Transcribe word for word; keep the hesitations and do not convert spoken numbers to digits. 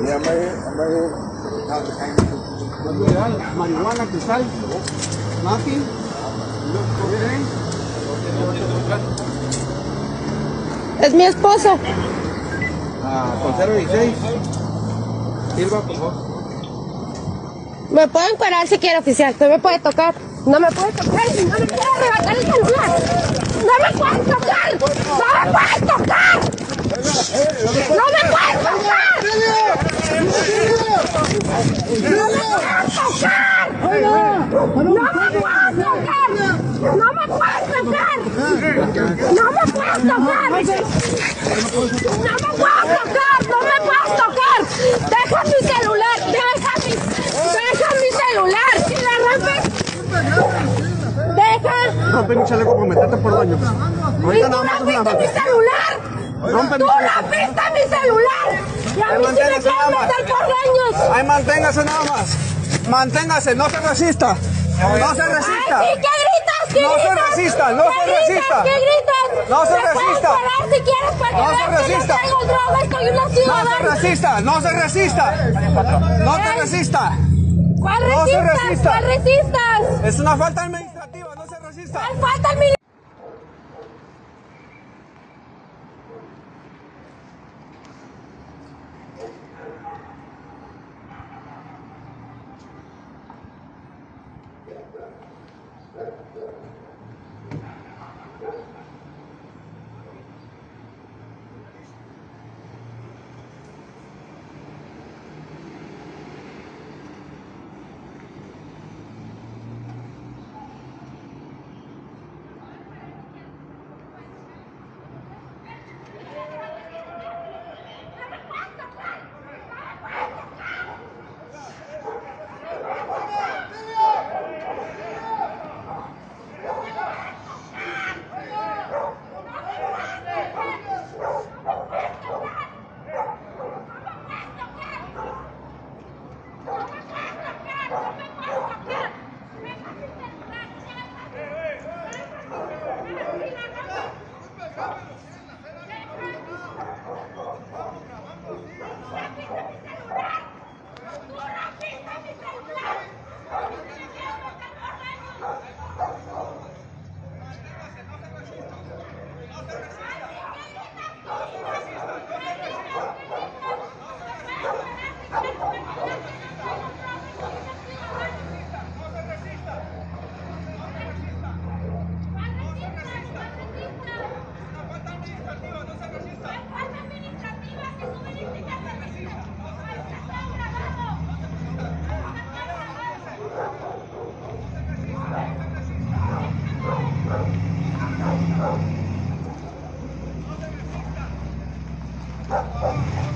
Yeah, I'm right here. I'm right here. Marihuana, cristal, nothing. Es mi esposo. Ah, con cero dieciséis. Silva, por favor. Me puede encuadrar si quiere, oficial. Usted me puede tocar. No me puede tocar. No me puede arrebatar el celular. No me puede tocar. No me puede tocar. No me puede tocar. No me puede tocar. No me puede tocar. No me puede tocar. No me puede tocar. No me puede tocar. No me puedes tocar. Deja mi celular. Deja mi, deja mi celular. Si la rompes, deja. Rompe mi chaleco por meterte por daño. ¿Y tú rompiste mi celular? Rompe ¡Tú mi chaleco. rompiste mi celular! ¡Y a mí sí me Manténgase nada quieren más. meter por daños! Ay, manténgase nada más. Manténgase, no se resista. No se resista. ¡Ay, sí! ¿Qué gritas? ¿Qué No se gritas? resista, no ¿Qué se gritas? resista. ¿Qué gritas? No se ¿Me puedes resista. parar si quieres para que No se veas que yo resista. traigo droga? Soy una No se ciudadana. resista, no se resista. No se resista. ¿Cuál No se resistas? resista. ¿Cuál resistas? Es una falta administrativa, no se resista. ¿Cuál falta el militar? No se resista.